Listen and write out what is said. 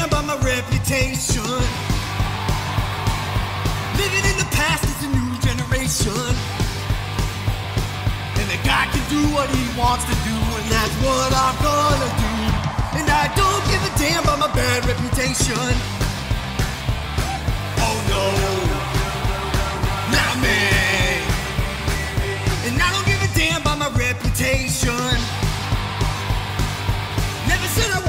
damn about my reputation. Living in the past is a new generation. And the guy can do what he wants to do, and that's what I'm gonna do. And I don't give a damn about my bad reputation. Oh no, not me. And I don't give a damn about my reputation. Never said I